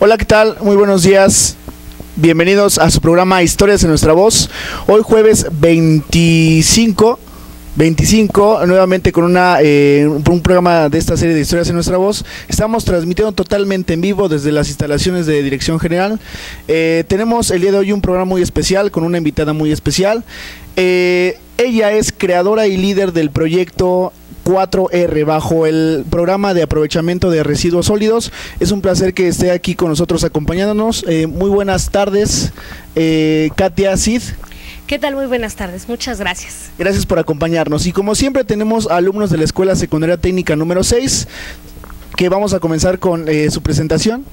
Hola, ¿qué tal? Muy buenos días. Bienvenidos a su programa Historias en Nuestra Voz. Hoy jueves 25, nuevamente con un programa de esta serie de Historias en Nuestra Voz. Estamos transmitiendo totalmente en vivo desde las instalaciones de Dirección General. Tenemos el día de hoy un programa muy especial con una invitada muy especial. Ella es creadora y líder del proyecto 4R bajo el programa de aprovechamiento de residuos sólidos. Es un placer que esté aquí con nosotros acompañándonos. Muy buenas tardes, Katia Cid. ¿Qué tal? Muy buenas tardes, muchas gracias. Gracias por acompañarnos. Y como siempre tenemos alumnos de la Escuela Secundaria Técnica número 6, que vamos a comenzar con su presentación.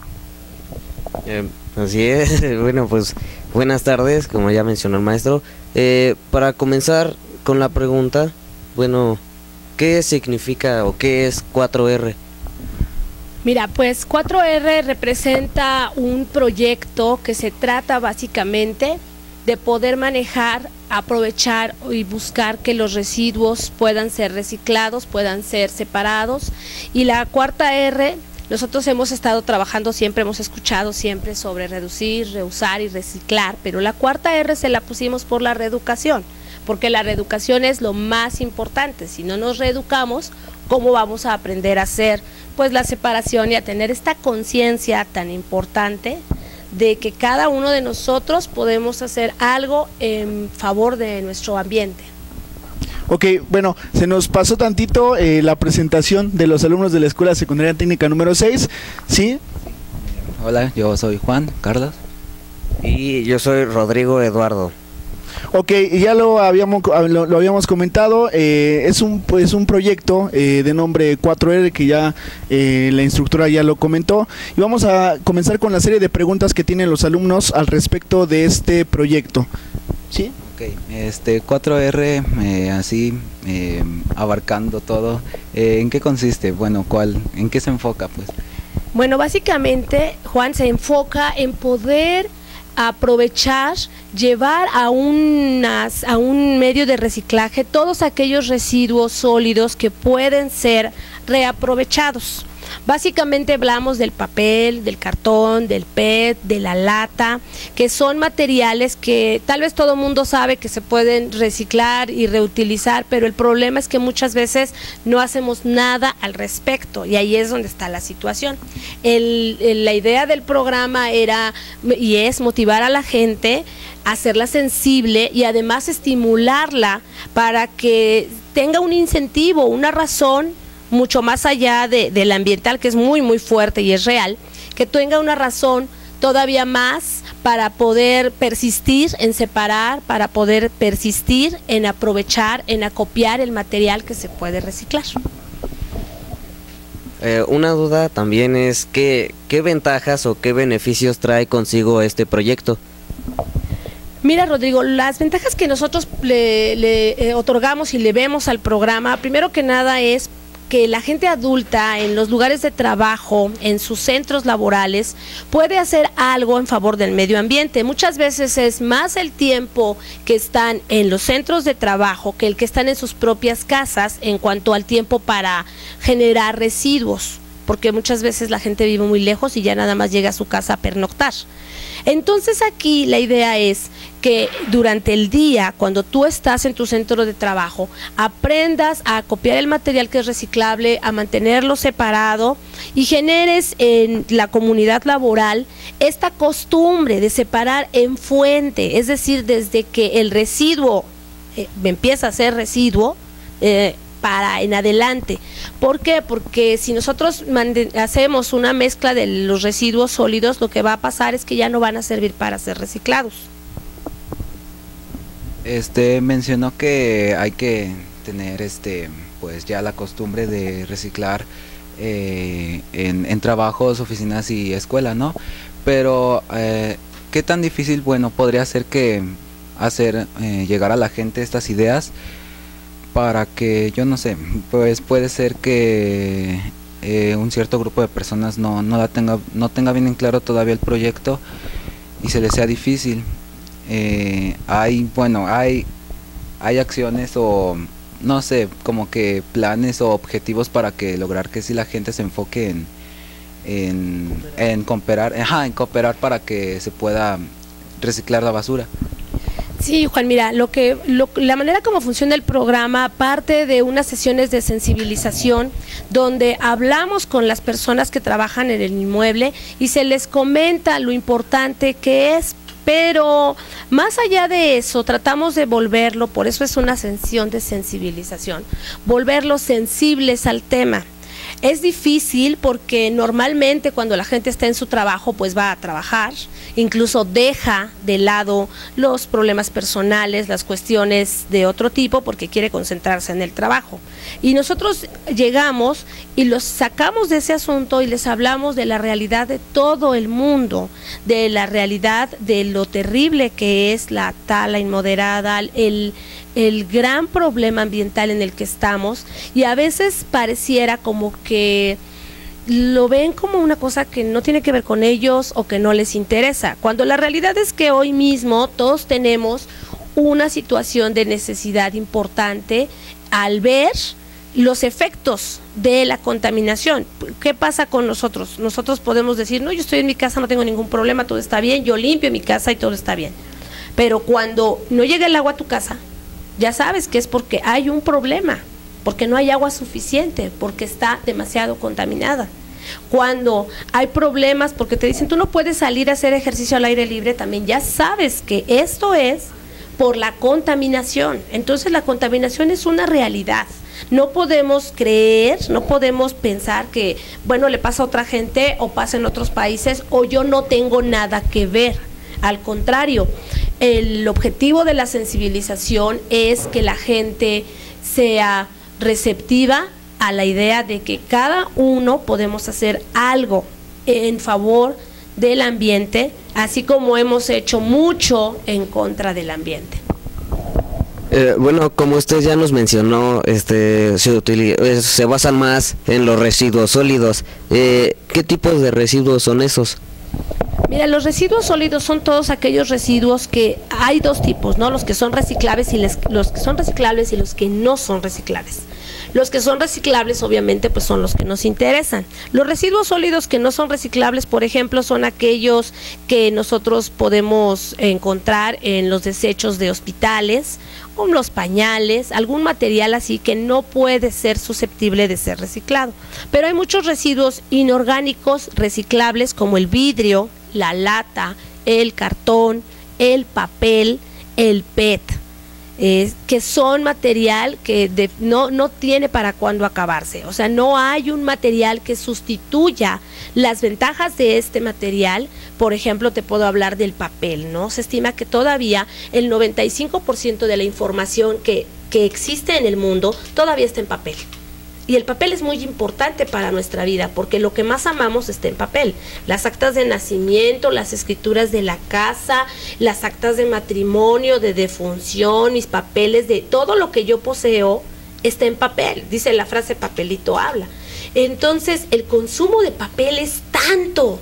Así es, bueno, pues buenas tardes, como ya mencionó el maestro. Para comenzar con la pregunta, bueno, ¿qué significa o qué es 4R? Mira, pues 4R representa un proyecto que se trata básicamente de poder manejar, aprovechar y buscar que los residuos puedan ser reciclados, puedan ser separados. Y la cuarta R, nosotros hemos estado trabajando siempre, hemos escuchado siempre sobre reducir, reusar y reciclar, pero la cuarta R se la pusimos por la reeducación, porque la reeducación es lo más importante. Si no nos reeducamos, ¿cómo vamos a aprender a hacer pues la separación y a tener esta conciencia tan importante de que cada uno de nosotros podemos hacer algo en favor de nuestro ambiente? Ok, bueno, se nos pasó tantito la presentación de los alumnos de la Escuela Secundaria Técnica número 6, ¿sí? Hola, yo soy Juan Carlos. Y yo soy Rodrigo Eduardo. Ok, ya lo habíamos comentado, es un proyecto de nombre 4R que ya la instructora ya lo comentó, y vamos a comenzar con la serie de preguntas que tienen los alumnos al respecto de este proyecto, ¿sí? Ok, 4R, así abarcando todo, ¿en qué consiste? Bueno, ¿en qué se enfoca, pues? Bueno, básicamente, Juan, se enfoca en poder aprovechar, llevar a un medio de reciclaje todos aquellos residuos sólidos que pueden ser reaprovechados. Básicamente hablamos del papel, del cartón, del PET, de la lata, que son materiales que tal vez todo el mundo sabe que se pueden reciclar y reutilizar, pero el problema es que muchas veces no hacemos nada al respecto, y ahí es donde está la situación. La idea del programa era y es motivar a la gente, hacerla sensible y además estimularla para que tenga un incentivo, una razón mucho más allá del ambiental, que es muy muy fuerte y es real, que tenga una razón todavía más para poder persistir en separar, para poder persistir en aprovechar, en acopiar el material que se puede reciclar. Una duda también es ¿qué ventajas o qué beneficios trae consigo este proyecto? Mira, Rodrigo, las ventajas que nosotros le otorgamos y le vemos al programa, primero que nada es que la gente adulta en los lugares de trabajo, en sus centros laborales, puede hacer algo en favor del medio ambiente. Muchas veces es más el tiempo que están en los centros de trabajo que el que están en sus propias casas en cuanto al tiempo para generar residuos, porque muchas veces la gente vive muy lejos y ya nada más llega a su casa a pernoctar. Entonces aquí la idea es que durante el día, cuando tú estás en tu centro de trabajo, aprendas a copiar el material que es reciclable, a mantenerlo separado y generes en la comunidad laboral esta costumbre de separar en fuente, es decir, desde que el residuo empieza a ser residuo, para en adelante. ¿Por qué? Porque si nosotros hacemos una mezcla de los residuos sólidos, lo que va a pasar es que ya no van a servir para ser reciclados. Mencionó que hay que tener pues ya la costumbre de reciclar en trabajos, oficinas y escuela, ¿no? Pero ¿qué tan difícil, bueno, podría ser que llegar a la gente estas ideas para que, yo no sé, pues puede ser que un cierto grupo de personas no tenga bien en claro todavía el proyecto y se les sea difícil? Hay acciones o no sé, como que planes o objetivos para que lograr que si la gente se enfoque en cooperar para que se pueda reciclar la basura. Sí, Juan, mira, la manera como funciona el programa parte de unas sesiones de sensibilización donde hablamos con las personas que trabajan en el inmueble y se les comenta lo importante que es, pero más allá de eso tratamos de volverlo, por eso es una sesión de sensibilización, volverlos sensibles al tema. Es difícil porque normalmente cuando la gente está en su trabajo pues va a trabajar, incluso deja de lado los problemas personales, las cuestiones de otro tipo porque quiere concentrarse en el trabajo. Y nosotros llegamos y los sacamos de ese asunto y les hablamos de la realidad de todo el mundo, de la realidad de lo terrible que es la tala inmoderada, el gran problema ambiental en el que estamos, y a veces pareciera como que lo ven como una cosa que no tiene que ver con ellos o que no les interesa, cuando la realidad es que hoy mismo todos tenemos una situación de necesidad importante al ver los efectos de la contaminación. ¿Qué pasa con nosotros? Nosotros podemos decir, no, yo estoy en mi casa, no tengo ningún problema, todo está bien, yo limpio mi casa y todo está bien, pero cuando no llega el agua a tu casa, ya sabes que es porque hay un problema, porque no hay agua suficiente, porque está demasiado contaminada. Cuando hay problemas porque te dicen tú no puedes salir a hacer ejercicio al aire libre, también ya sabes que esto es por la contaminación. Entonces la contaminación es una realidad. No podemos creer, no podemos pensar que, bueno, le pasa a otra gente o pasa en otros países o yo no tengo nada que ver. Al contrario, el objetivo de la sensibilización es que la gente sea receptiva a la idea de que cada uno podemos hacer algo en favor del ambiente, así como hemos hecho mucho en contra del ambiente. Bueno, como usted ya nos mencionó, se basan más en los residuos sólidos. ¿Qué tipos de residuos son esos? Mira, los residuos sólidos son todos aquellos residuos que hay dos tipos, ¿no? Los que son reciclables y los que son reciclables y los que no son reciclables. Los que son reciclables, obviamente, pues son los que nos interesan. Los residuos sólidos que no son reciclables, por ejemplo, son aquellos que nosotros podemos encontrar en los desechos de hospitales, o los pañales, algún material así que no puede ser susceptible de ser reciclado. Pero hay muchos residuos inorgánicos reciclables como el vidrio, la lata, el cartón, el papel, el PET, que son material que no tiene para cuándo acabarse. O sea, no hay un material que sustituya las ventajas de este material. Por ejemplo, te puedo hablar del papel, ¿no? Se estima que todavía el 95% de la información que existe en el mundo todavía está en papel. Y el papel es muy importante para nuestra vida porque lo que más amamos está en papel. Las actas de nacimiento, las escrituras de la casa, las actas de matrimonio, de defunción, mis papeles, de todo lo que yo poseo está en papel. Dice la frase papelito habla. Entonces el consumo de papel es tanto.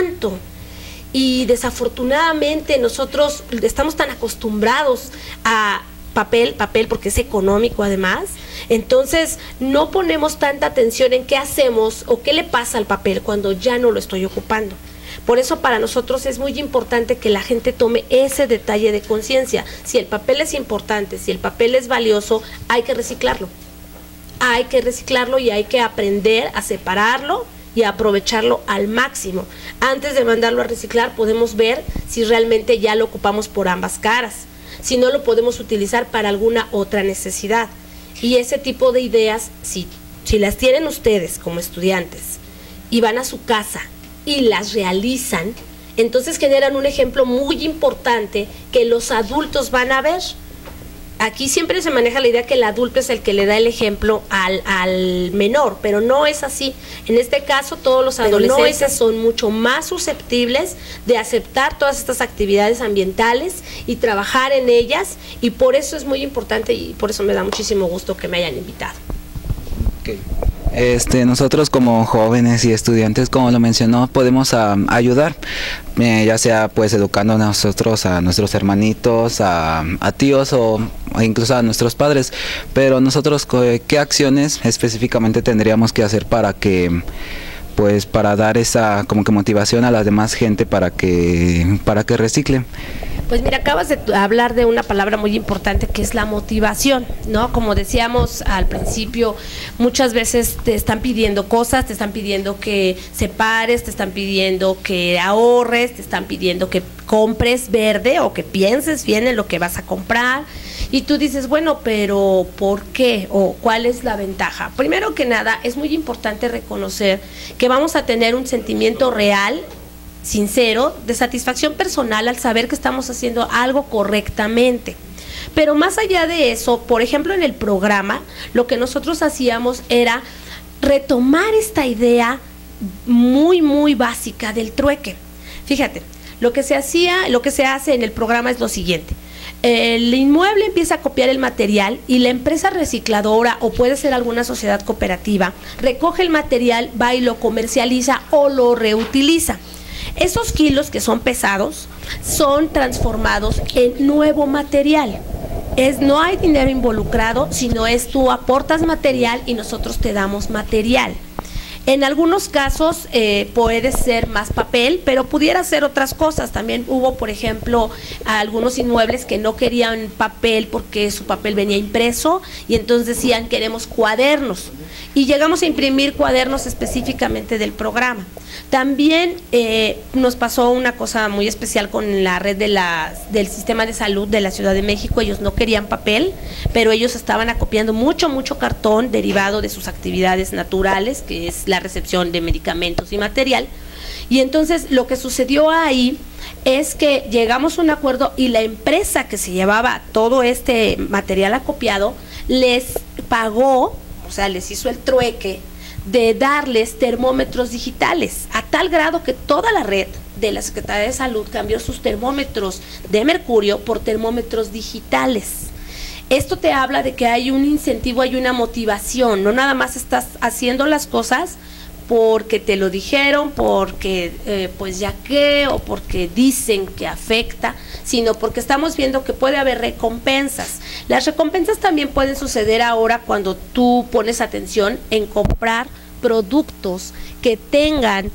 Y desafortunadamente nosotros estamos tan acostumbrados a papel porque es económico además, entonces no ponemos tanta atención en qué hacemos o qué le pasa al papel cuando ya no lo estoy ocupando. Por eso para nosotros es muy importante que la gente tome ese detalle de conciencia. Si el papel es importante, si el papel es valioso, hay que reciclarlo. Hay que reciclarlo y hay que aprender a separarlo y a aprovecharlo al máximo. Antes de mandarlo a reciclar podemos ver si realmente ya lo ocupamos por ambas caras, si no lo podemos utilizar para alguna otra necesidad. Y ese tipo de ideas, si las tienen ustedes como estudiantes y van a su casa y las realizan, entonces generan un ejemplo muy importante que los adultos van a ver. Aquí siempre se maneja la idea que el adulto es el que le da el ejemplo al menor, pero no es así. En este caso, todos los adolescentes son mucho más susceptibles de aceptar todas estas actividades ambientales y trabajar en ellas, y por eso es muy importante y por eso me da muchísimo gusto que me hayan invitado. Okay. Nosotros como jóvenes y estudiantes, como lo mencionó, podemos ayudar, ya sea pues educando a nosotros, a nuestros hermanitos, a tíos o incluso a nuestros padres, pero nosotros, ¿qué acciones específicamente tendríamos que hacer para que pues para dar esa como que motivación a la demás gente para que reciclen. Pues mira, acabas de hablar de una palabra muy importante que es la motivación, ¿no? Como decíamos al principio, muchas veces te están pidiendo cosas, te están pidiendo que separes, te están pidiendo que ahorres, te están pidiendo que compres verde o que pienses bien en lo que vas a comprar. Y tú dices, bueno, pero ¿por qué? ¿O cuál es la ventaja? Primero que nada, es muy importante reconocer que vamos a tener un sentimiento real, sincero, de satisfacción personal al saber que estamos haciendo algo correctamente. Pero más allá de eso, por ejemplo, en el programa, lo que nosotros hacíamos era retomar esta idea muy, muy básica del trueque. Fíjate, lo que se hace en el programa es lo siguiente. El inmueble empieza a copiar el material y la empresa recicladora, o puede ser alguna sociedad cooperativa, recoge el material, va y lo comercializa o lo reutiliza. Esos kilos que son pesados son transformados en nuevo material. No hay dinero involucrado, sino es tú aportas material y nosotros te damos material. En algunos casos puede ser más papel, pero pudiera ser otras cosas. También hubo, por ejemplo, algunos inmuebles que no querían papel porque su papel venía impreso y entonces decían queremos cuadernos. Y llegamos a imprimir cuadernos específicamente del programa. También nos pasó una cosa muy especial con la red del sistema de salud de la Ciudad de México. Ellos no querían papel, pero ellos estaban acopiando mucho cartón derivado de sus actividades naturales, que es la recepción de medicamentos y material. Y entonces lo que sucedió ahí es que llegamos a un acuerdo y la empresa que se llevaba todo este material acopiado les pagó, o sea, les hizo el trueque de darles termómetros digitales, a tal grado que toda la red de la Secretaría de Salud cambió sus termómetros de mercurio por termómetros digitales. Esto te habla de que hay un incentivo, hay una motivación, no nada más estás haciendo las cosas porque te lo dijeron, porque pues ya que, o porque dicen que afecta, sino porque estamos viendo que puede haber recompensas. Las recompensas también pueden suceder ahora cuando tú pones atención en comprar productos que tengan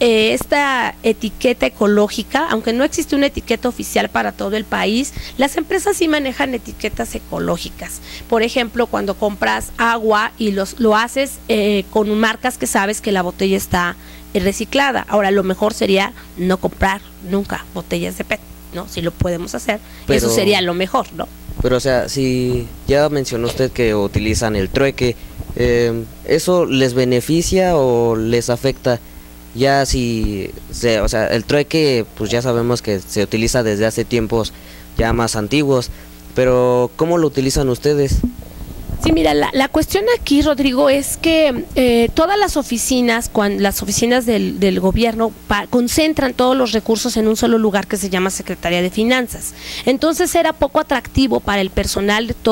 esta etiqueta ecológica. Aunque no existe una etiqueta oficial para todo el país, las empresas sí manejan etiquetas ecológicas. Por ejemplo, cuando compras agua y lo haces con marcas que sabes que la botella está reciclada. Ahora, lo mejor sería no comprar nunca botellas de PET, ¿no? Si lo podemos hacer, pero eso sería lo mejor, ¿no? Pero, o sea, si ya mencionó usted que utilizan el trueque, ¿eso les beneficia o les afecta? Ya o sea, el trueque, pues ya sabemos que se utiliza desde hace tiempos ya más antiguos, pero ¿cómo lo utilizan ustedes? Sí, mira, la cuestión aquí, Rodrigo, es que todas las oficinas, las oficinas del gobierno concentran todos los recursos en un solo lugar que se llama Secretaría de Finanzas. Entonces era poco atractivo para el personal de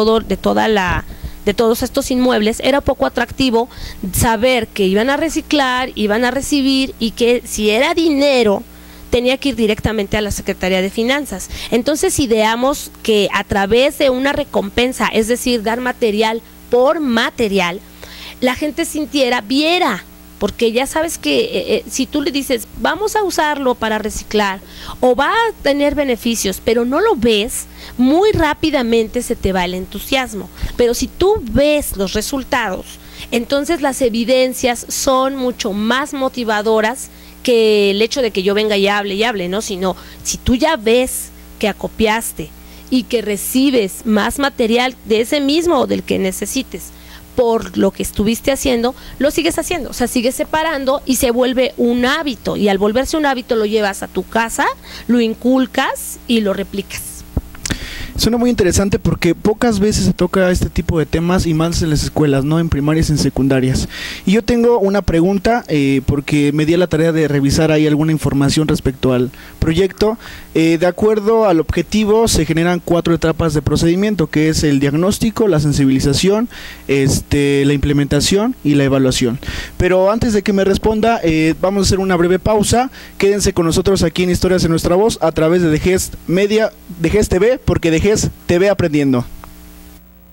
todos estos inmuebles, era poco atractivo saber que iban a reciclar, iban a recibir y que si era dinero tenía que ir directamente a la Secretaría de Finanzas. Entonces ideamos que a través de una recompensa, es decir, dar material por material, la gente viera, porque ya sabes que si tú le dices vamos a usarlo para reciclar o va a tener beneficios, pero no lo ves, muy rápidamente se te va el entusiasmo. Pero si tú ves los resultados, entonces las evidencias son mucho más motivadoras que el hecho de que yo venga y hable, ¿no? Sino, si tú ya ves que acopiaste y que recibes más material de ese mismo o del que necesites por lo que estuviste haciendo, lo sigues haciendo, o sea, sigues separando y se vuelve un hábito, y al volverse un hábito lo llevas a tu casa, lo inculcas y lo replicas. Suena muy interesante porque pocas veces se toca este tipo de temas y más en las escuelas, ¿no? En primarias y en secundarias. Y yo tengo una pregunta porque me di a la tarea de revisar ahí alguna información respecto al proyecto. De acuerdo al objetivo se generan 4 etapas de procedimiento, que es el diagnóstico, la sensibilización, la implementación y la evaluación. Pero antes de que me responda, vamos a hacer una breve pausa. Quédense con nosotros aquí en Historias en Nuestra Voz a través de DGEST Media, DGEST TV, porque DGEST TV aprendiendo.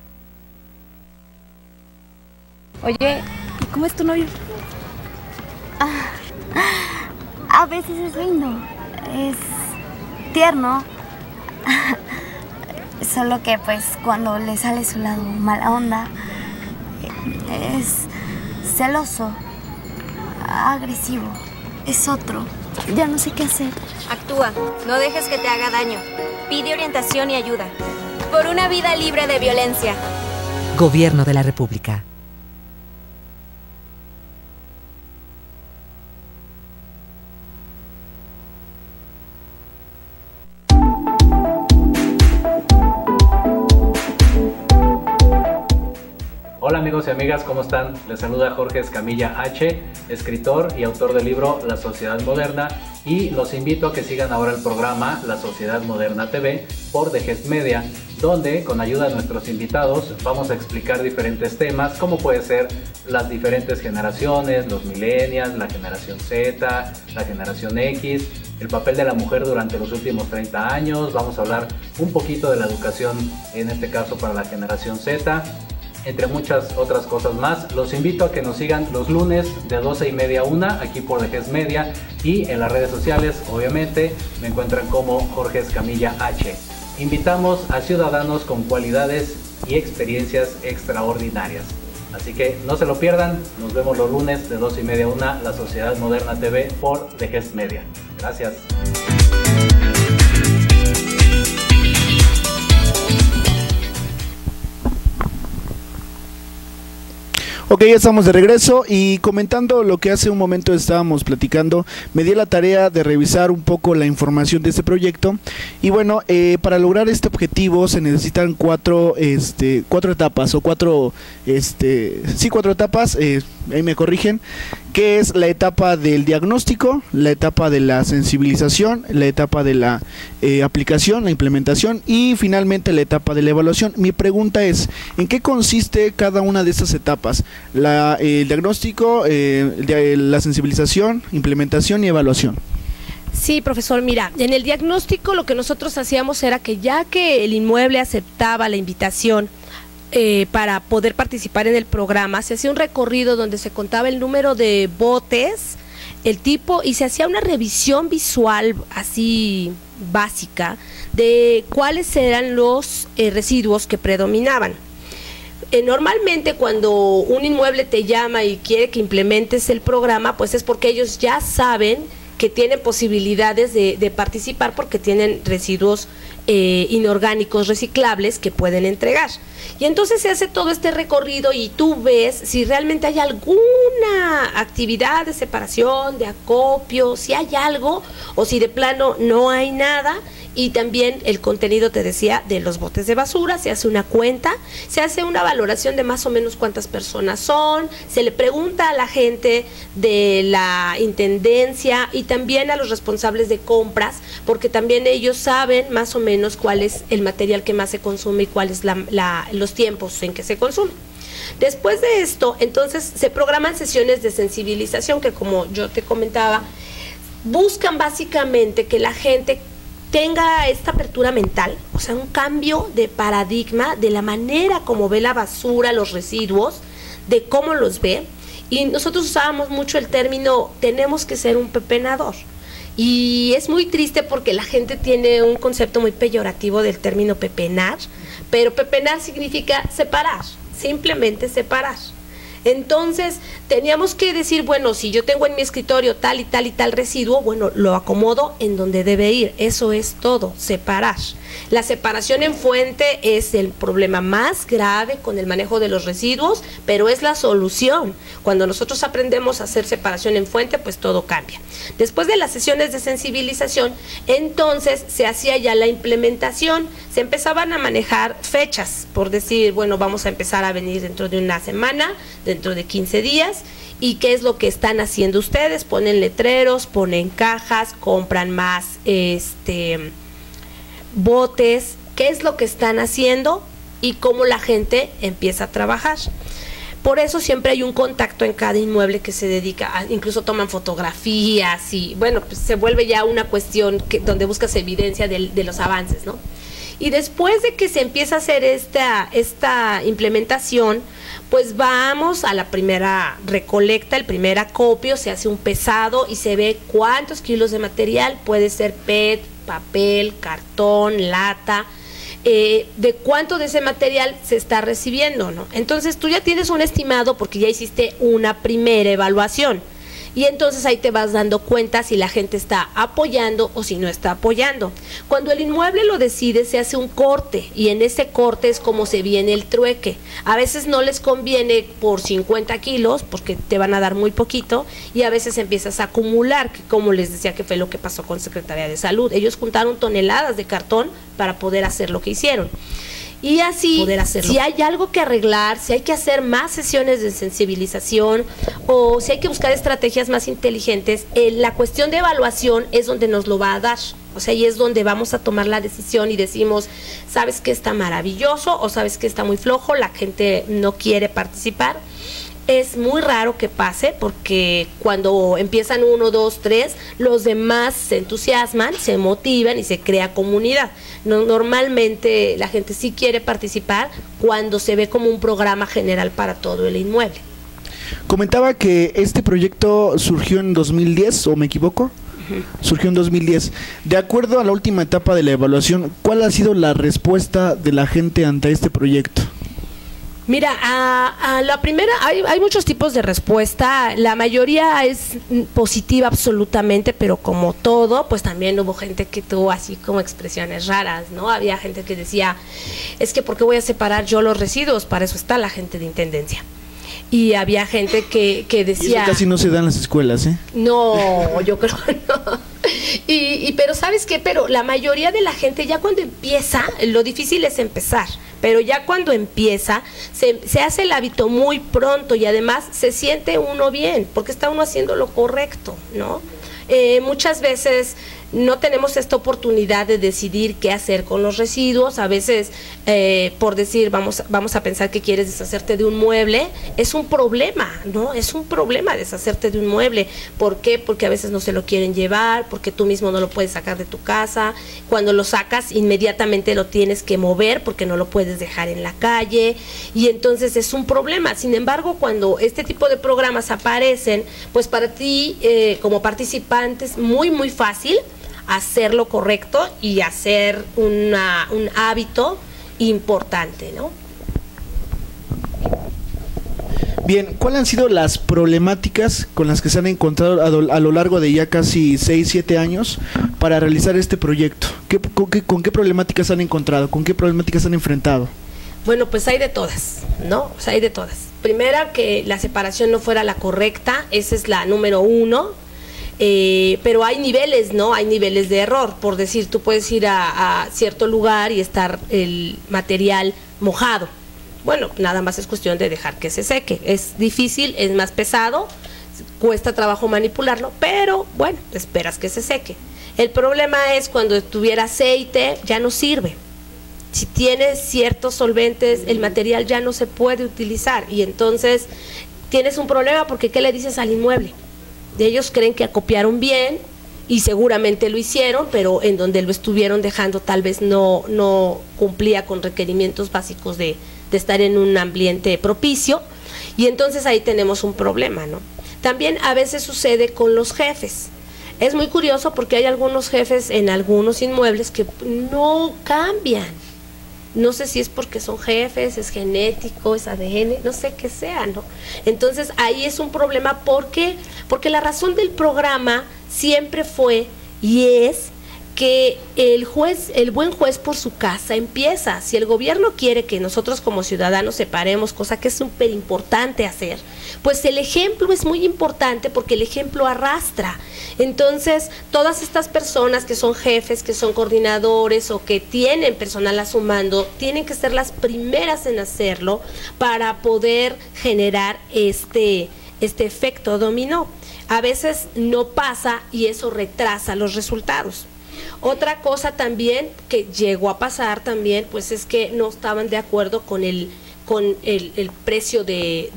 Oye, ¿y cómo es tu novio? A veces es lindo, es tierno, solo que pues cuando le sale su lado mala onda, es celoso, agresivo, es otro. Ya no sé qué hacer. Actúa, no dejes que te haga daño. Pide orientación y ayuda. Por una vida libre de violencia. Gobierno de la República. Hola amigos y amigas, ¿cómo están? Les saluda Jorge Escamilla H., escritor y autor del libro La Sociedad Moderna, y los invito a que sigan ahora el programa La Sociedad Moderna TV por The Gest Media, donde con ayuda de nuestros invitados vamos a explicar diferentes temas, como puede ser las diferentes generaciones, los millennials, la generación Z, la generación X, el papel de la mujer durante los últimos 30 años, vamos a hablar un poquito de la educación, en este caso para la generación Z, entre muchas otras cosas más. Los invito a que nos sigan los lunes de 12:30 a 1 aquí por The Gest Media, y en las redes sociales obviamente me encuentran como Jorge Escamilla H. Invitamos a ciudadanos con cualidades y experiencias extraordinarias. Así que no se lo pierdan, nos vemos los lunes de 12:30 a 1, La Sociedad Moderna TV por The Gest Media. Gracias. Ok, ya estamos de regreso, y comentando lo que hace un momento estábamos platicando, me di la tarea de revisar un poco la información de este proyecto, y bueno, para lograr este objetivo se necesitan cuatro etapas, o cuatro etapas, ahí me corrigen, que es la etapa del diagnóstico, la etapa de la sensibilización, la etapa de la aplicación, la implementación, y finalmente la etapa de la evaluación. Mi pregunta es, ¿en qué consiste cada una de estas etapas? El diagnóstico, la sensibilización, implementación y evaluación. Sí, profesor, mira, en el diagnóstico lo que nosotros hacíamos era que ya que el inmueble aceptaba la invitación para poder participar en el programa, se hacía un recorrido donde se contaba el número de botes, el tipo, y se hacía una revisión visual así básica de cuáles eran los residuos que predominaban. Normalmente cuando un inmueble te llama y quiere que implementes el programa, pues es porque ellos ya saben que tienen posibilidades de participar, porque tienen residuos inorgánicos reciclables que pueden entregar. Y entonces se hace todo este recorrido y tú ves si realmente hay alguna actividad de separación, de acopio, si hay algo, o si de plano no hay nada. Y también el contenido, te decía, de los botes de basura, se hace una cuenta, se hace una valoración de más o menos cuántas personas son, se le pregunta a la gente de la intendencia y también a los responsables de compras, porque también ellos saben más o menos cuál es el material que más se consume y cuáles los tiempos en que se consume. Después de esto, entonces se programan sesiones de sensibilización que, como yo te comentaba, buscan básicamente que la gente tenga esta apertura mental, o sea, un cambio de paradigma de la manera como ve la basura, los residuos, de cómo los ve. Y nosotros usábamos mucho el término, tenemos que ser un pepenador. Y es muy triste porque la gente tiene un concepto muy peyorativo del término pepenar, pero pepenar significa separar, simplemente separar. Entonces teníamos que decir, bueno, si yo tengo en mi escritorio tal y tal y tal residuo, bueno, lo acomodo en donde debe ir. Eso es todo, separar. La separación en fuente es el problema más grave con el manejo de los residuos, pero es la solución. Cuando nosotros aprendemos a hacer separación en fuente, pues todo cambia. Después de las sesiones de sensibilización, entonces se hacía ya la implementación, se empezaban a manejar fechas, por decir, bueno, vamos a empezar a venir dentro de una semana, dentro de 15 días, y qué es lo que están haciendo ustedes. Ponen letreros, ponen cajas, compran más botes, qué es lo que están haciendo y cómo la gente empieza a trabajar. Por eso siempre hay un contacto en cada inmueble que se dedica, incluso toman fotografías y bueno, pues se vuelve ya una cuestión donde buscas evidencia de los avances, ¿no? Y después de que se empieza a hacer esta implementación, pues pues vamos a la primera recolecta, el primer acopio, se hace un pesado y se ve cuántos kilos de material, puede ser PET, papel, cartón, lata, de cuánto de ese material se está recibiendo, ¿no? Entonces tú ya tienes un estimado porque ya hiciste una primera evaluación. Y entonces ahí te vas dando cuenta si la gente está apoyando o si no está apoyando. Cuando el inmueble lo decide, se hace un corte, y en ese corte es como se viene el trueque. A veces no les conviene por 50 kilos, porque te van a dar muy poquito, y a veces empiezas a acumular, que como les decía que fue lo que pasó con Secretaría de Salud. Ellos juntaron toneladas de cartón para poder hacer lo que hicieron. Y así, si hay algo que arreglar, si hay que hacer más sesiones de sensibilización o si hay que buscar estrategias más inteligentes, la cuestión de evaluación es donde nos lo va a dar. O sea, ahí es donde vamos a tomar la decisión y decimos, ¿sabes qué está maravilloso? O ¿sabes qué está muy flojo? La gente no quiere participar. Es muy raro que pase porque cuando empiezan 1, 2, 3, los demás se entusiasman, se motivan y se crea comunidad. Normalmente la gente sí quiere participar cuando se ve como un programa general para todo el inmueble. Comentaba que este proyecto surgió en 2010, ¿o me equivoco? Surgió en 2010. De acuerdo a la última etapa de la evaluación, ¿cuál ha sido la respuesta de la gente ante este proyecto? Mira, a la primera hay muchos tipos de respuesta, la mayoría es positiva absolutamente, pero como todo, pues también hubo gente que tuvo así como expresiones raras, ¿no? Había gente que decía, es que ¿por qué voy a separar yo los residuos? Para eso está la gente de Intendencia. Y había gente que decía... Y eso casi no se da en las escuelas, ¿eh? No, yo creo que no. Pero ¿sabes qué? Pero la mayoría de la gente ya cuando empieza, lo difícil es empezar, pero ya cuando empieza, se hace el hábito muy pronto y además se siente uno bien, porque está uno haciendo lo correcto, ¿no? Muchas veces no tenemos esta oportunidad de decidir qué hacer con los residuos. A veces, por decir, vamos a pensar que quieres deshacerte de un mueble, es un problema, ¿no? Es un problema deshacerte de un mueble. ¿Por qué? Porque a veces no se lo quieren llevar, porque tú mismo no lo puedes sacar de tu casa. Cuando lo sacas, inmediatamente lo tienes que mover porque no lo puedes dejar en la calle, y entonces es un problema. Sin embargo, cuando este tipo de programas aparecen, pues para ti, como participante, es muy, muy fácil hacer lo correcto y hacer un hábito importante, ¿no? Bien, ¿cuáles han sido las problemáticas con las que se han encontrado a lo largo de ya casi 6, 7 años para realizar este proyecto? ¿Con qué problemáticas han encontrado? ¿Con qué problemáticas han enfrentado? Bueno, pues hay de todas, ¿no? O sea, hay de todas. Primera, que la separación no fuera la correcta, esa es la número 1. Pero hay niveles, ¿no? Hay niveles de error. Por decir, tú puedes ir a cierto lugar y estar el material mojado. Bueno, nada más es cuestión de dejar que se seque. Es difícil, es más pesado, cuesta trabajo manipularlo, pero bueno, esperas que se seque. El problema es cuando tuviera aceite, ya no sirve. Si tienes ciertos solventes, el material ya no se puede utilizar y entonces tienes un problema porque ¿qué le dices al inmueble? Ellos creen que acopiaron bien y seguramente lo hicieron, pero en donde lo estuvieron dejando tal vez no cumplía con requerimientos básicos de estar en un ambiente propicio, y entonces ahí tenemos un problema, ¿no? También a veces sucede con los jefes. Es muy curioso porque hay algunos jefes en algunos inmuebles que no cambian. No sé si es porque son jefes, es genético, es ADN, no sé qué sea, ¿no? Entonces ahí es un problema porque la razón del programa siempre fue y es que el buen juez por su casa empieza. Si el gobierno quiere que nosotros como ciudadanos separemos, cosa que es súper importante hacer, pues el ejemplo es muy importante porque el ejemplo arrastra. Entonces, todas estas personas que son jefes, que son coordinadores o que tienen personal a su mando, tienen que ser las primeras en hacerlo para poder generar este efecto dominó. A veces no pasa y eso retrasa los resultados. Otra cosa también que llegó a pasar también, pues es que no estaban de acuerdo con el precio de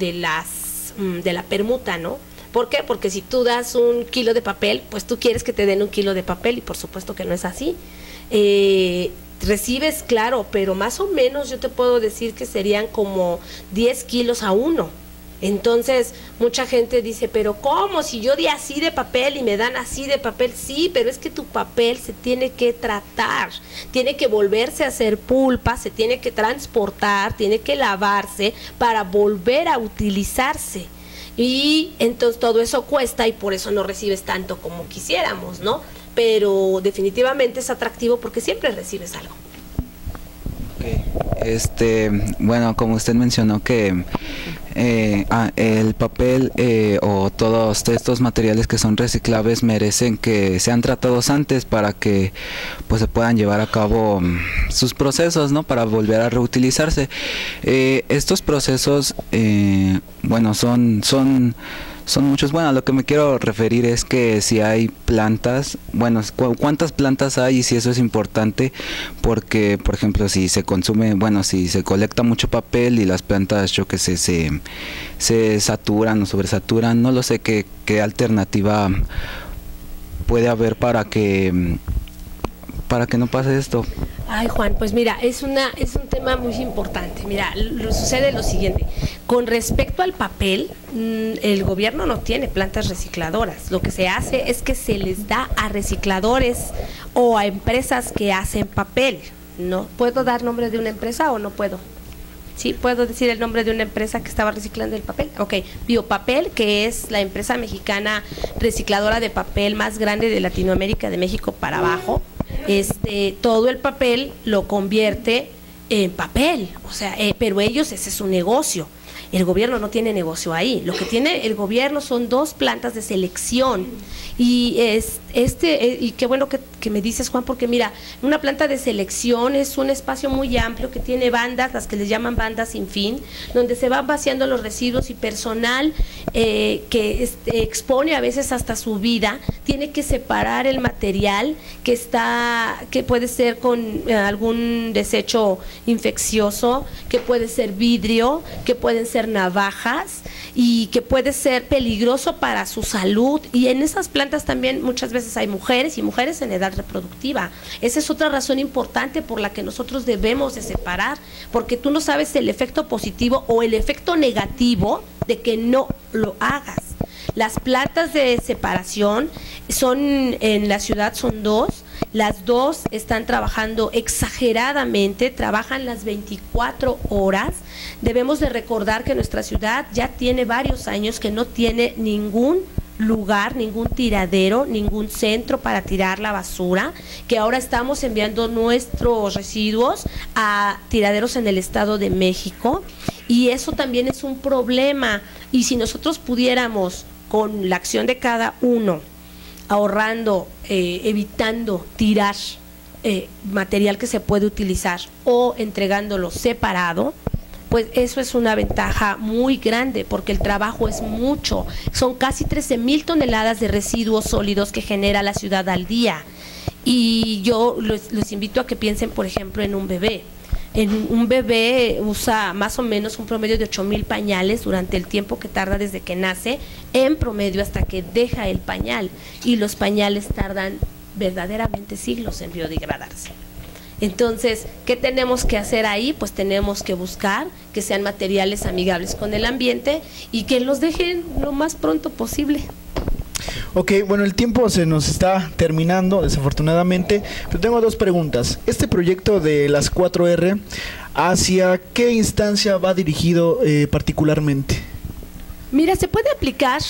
la permuta, ¿no? ¿Por qué? Porque si tú das 1 kilo de papel, pues tú quieres que te den 1 kilo de papel y por supuesto que no es así. recibes, claro, pero más o menos yo te puedo decir que serían como 10 kilos a uno. Entonces, mucha gente dice, pero ¿cómo? Si yo di así de papel y me dan así de papel. Sí, pero es que tu papel se tiene que tratar, tiene que volverse a hacer pulpa, se tiene que transportar, tiene que lavarse para volver a utilizarse. Y entonces todo eso cuesta y por eso no recibes tanto como quisiéramos, ¿no? Pero definitivamente es atractivo porque siempre recibes algo. Bueno, como usted mencionó que el papel o todos estos materiales que son reciclables merecen que sean tratados antes para que pues se puedan llevar a cabo sus procesos, ¿no? Para volver a reutilizarse. Estos procesos, bueno, son muchos. Bueno, a lo que me quiero referir es que si hay plantas, bueno, cuántas plantas hay y si eso es importante, porque, por ejemplo, si se consume, bueno, si se colecta mucho papel y las plantas, yo que sé, se saturan o sobresaturan, no lo sé, qué alternativa puede haber para que no pase esto. Ay, Juan, pues mira, es un tema muy importante. Mira, sucede lo siguiente. Con respecto al papel, el gobierno no tiene plantas recicladoras. Lo que se hace es que se les da a recicladores o a empresas que hacen papel. ¿No? ¿Puedo dar nombre de una empresa o no puedo? Sí, puedo decir el nombre de una empresa que estaba reciclando el papel. Ok, Biopapel, que es la empresa mexicana recicladora de papel más grande de Latinoamérica, de México para abajo. Todo el papel lo convierte en papel, o sea, pero ellos, ese es su negocio. El gobierno no tiene negocio ahí. Lo que tiene el gobierno son 2 plantas de selección. Y y qué bueno que me dices, Juan, porque mira, una planta de selección es un espacio muy amplio que tiene bandas, las que les llaman bandas sin fin, donde se van vaciando los residuos y personal que expone a veces hasta su vida, tiene que separar el material que puede ser con algún desecho infeccioso, que puede ser vidrio, que pueden ser navajas y que puede ser peligroso para su salud. Y en esas plantas también muchas veces hay mujeres y mujeres en edad reproductiva. Esa es otra razón importante por la que nosotros debemos de separar, porque tú no sabes el efecto positivo o el efecto negativo de que no lo hagas. Las plantas de separación en la ciudad son 2. Las 2 están trabajando exageradamente, trabajan las 24 horas. Debemos de recordar que nuestra ciudad ya tiene varios años que no tiene ningún lugar, ningún tiradero, ningún centro para tirar la basura, que ahora estamos enviando nuestros residuos a tiraderos en el Estado de México, y eso también es un problema. Y si nosotros pudiéramos, con la acción de cada uno, ahorrando, evitando tirar material que se puede utilizar o entregándolo separado, pues eso es una ventaja muy grande, porque el trabajo es mucho. Son casi 13,000 toneladas de residuos sólidos que genera la ciudad al día. Y yo los invito a que piensen, por ejemplo, en un bebé. Un bebé usa más o menos un promedio de 8,000 pañales durante el tiempo que tarda desde que nace, en promedio hasta que deja el pañal. Y los pañales tardan verdaderamente siglos en biodegradarse. Entonces, ¿qué tenemos que hacer ahí? Pues tenemos que buscar que sean materiales amigables con el ambiente y que los dejen lo más pronto posible. Ok, bueno, el tiempo se nos está terminando, desafortunadamente, pero tengo 2 preguntas. Este proyecto de las 4R, ¿hacia qué instancia va dirigido particularmente? Mira, se puede aplicar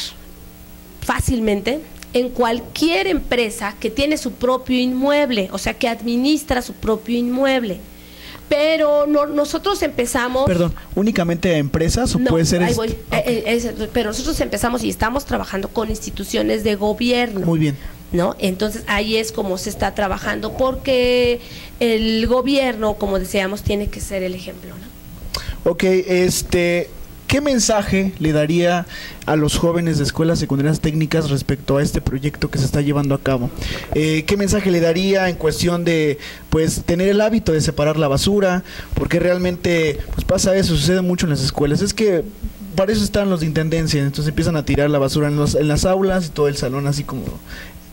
fácilmente en cualquier empresa que tiene su propio inmueble, o sea, que administra su propio inmueble. Pero nosotros empezamos... Perdón, ¿únicamente a empresas o no, puede ser...? Ahí voy. Okay. Pero nosotros empezamos y estamos trabajando con instituciones de gobierno. Muy bien. ¿No? Entonces ahí es como se está trabajando, porque el gobierno, como decíamos, tiene que ser el ejemplo, ¿no? Ok, ¿qué mensaje le daría a los jóvenes de escuelas secundarias técnicas respecto a este proyecto que se está llevando a cabo? ¿Qué mensaje le daría en cuestión de, pues, tener el hábito de separar la basura? Porque realmente, pues, pasa eso, sucede mucho en las escuelas. Es que para eso están los de intendencia, entonces empiezan a tirar la basura en las aulas y todo el salón así como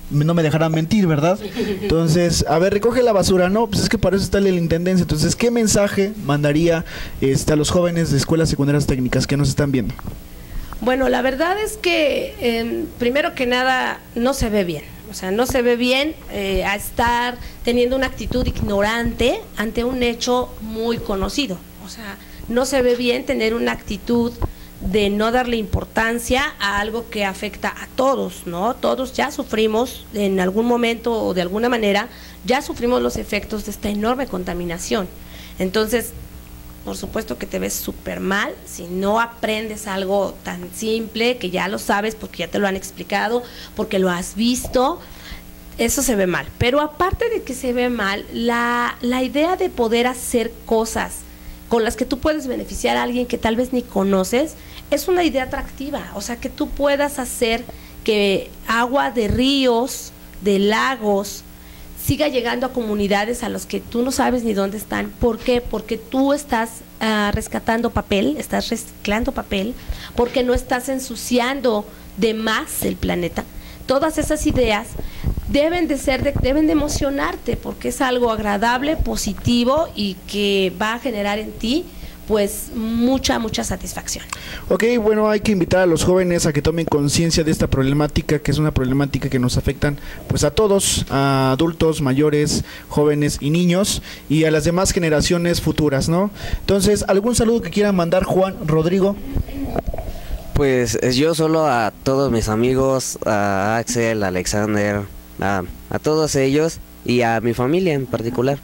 no me dejarán mentir, ¿verdad? Entonces, a ver, recoge la basura, no, pues es que para eso está la intendencia. Entonces, ¿qué mensaje mandaría a los jóvenes de escuelas secundarias técnicas que nos están viendo? Bueno, la verdad es que primero que nada no se ve bien. O sea, no se ve bien a estar teniendo una actitud ignorante ante un hecho muy conocido. O sea, no se ve bien tener una actitud de no darle importancia a algo que afecta a todos, ¿no? Todos ya sufrimos en algún momento o de alguna manera, ya sufrimos los efectos de esta enorme contaminación. Entonces, por supuesto que te ves súper mal si no aprendes algo tan simple, que ya lo sabes porque ya te lo han explicado, porque lo has visto. Eso se ve mal. Pero aparte de que se ve mal, la idea de poder hacer cosas con las que tú puedes beneficiar a alguien que tal vez ni conoces, es una idea atractiva. O sea, que tú puedas hacer que agua de ríos, de lagos, siga llegando a comunidades a los que tú no sabes ni dónde están. ¿Por qué? Porque tú estás rescatando papel, estás reciclando papel, porque no estás ensuciando de más el planeta. Todas esas ideas deben de emocionarte, porque es algo agradable, positivo y que va a generar en ti pues mucha satisfacción. Ok, bueno, hay que invitar a los jóvenes a que tomen conciencia de esta problemática, que es una problemática que nos afectan pues a todos, a adultos, mayores, jóvenes y niños, y a las demás generaciones futuras, ¿no? Entonces, ¿algún saludo que quieran mandar, Juan, Rodrigo? Pues yo solo a todos mis amigos, a Axel, a Alexander, a todos ellos y a mi familia en particular.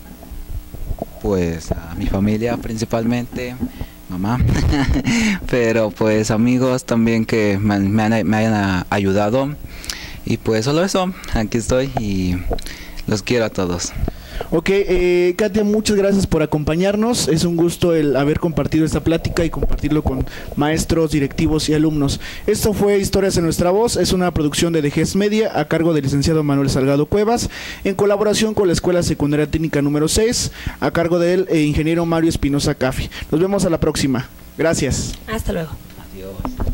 Pues a mi familia principalmente, mamá, pero pues amigos también que me hayan ayudado, y pues solo eso, aquí estoy y los quiero a todos. Ok, Katia, muchas gracias por acompañarnos. Es un gusto el haber compartido esta plática y compartirlo con maestros, directivos y alumnos. Esto fue Historias en Nuestra Voz. Es una producción de DGES Media a cargo del licenciado Manuel Salgado Cuevas, en colaboración con la Escuela Secundaria Técnica número 6, a cargo del ingeniero Mario Espinosa Cafi. Nos vemos a la próxima. Gracias. Hasta luego. Adiós.